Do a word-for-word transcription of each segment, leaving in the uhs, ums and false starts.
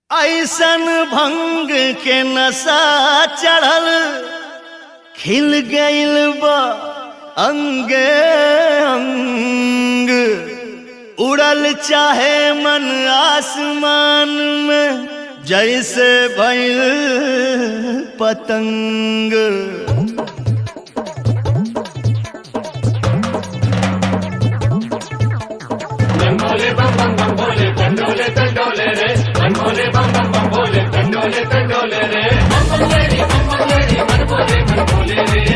ऐसन भंग के नशा चढ़ल खिल गइल बा अंगे अंग। उड़ल चाहे मन आसमान में जैसे भइल पतंग। भोले बम बम बम भोले टंडोले टंडोले रे, मन भोले बम बम बम भोले टंडोले टंडोले रे, बम बम रे बम बम रे मन भोले मन भोले रे।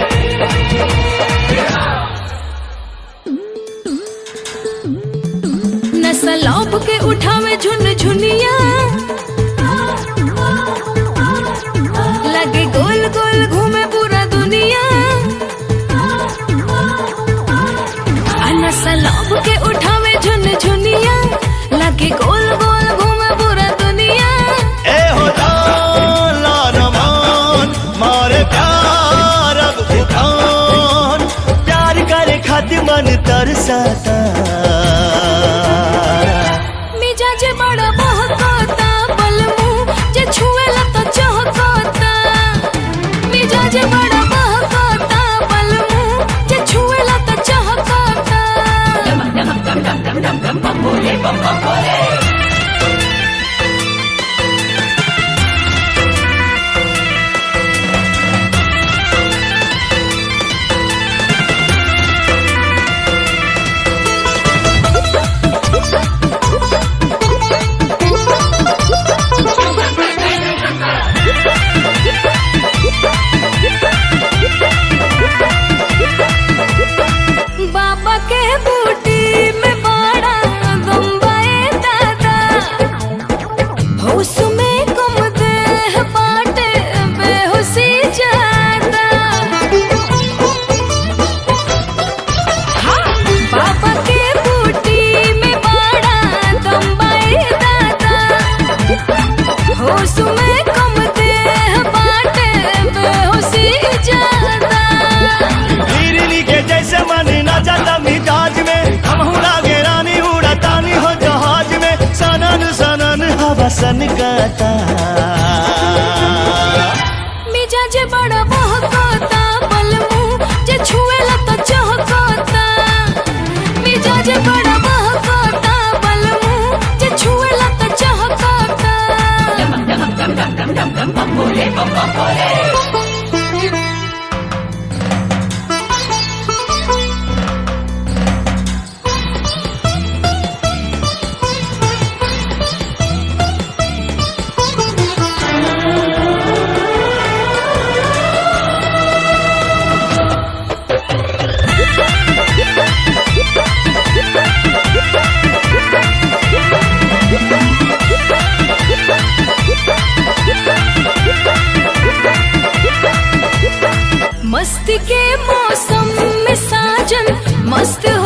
नशा लौप के उठावे झुन झुनिया, लगे गोल गोल घूमे पूरा दुनिया। नशा लौप के उठावे झुन झुनिया, लगे गोल गोल घूमे पूरा दुनिया। ए हो जाला रमान मारे प्यार अब उठान, प्यार करे खातिर मन तरसता। मिजाज बड़ा बहकता बलमू जे छुएला तो चहकता। मिजाज बड़ा बहकता बलमू जे छुएला तो चहकता। भोले बम बम भोले। बाबा के बूटी में बड़ा गंबाए दादा, होश में गुम दे बाटे बेहोशी जाता। हाँ, बाबा के बूटी में बड़ा गंबाए दादा, होश में गुम दे बाटे बेहोशी जाता। हिरनी के जैसे मन ना जाता मिजाज में, हम लागे रानी उड़ातानी हो जहाज में। सनन सनन हवा सनकाता। मिजाज बड़ा बहकता बलमू जे छुएला तो चहकता। मिजाज बड़ा बहकता बलमू जे छुएला तो चहकता। भोले बम बम भोले। मस्ती के मौसम में साजन मस्त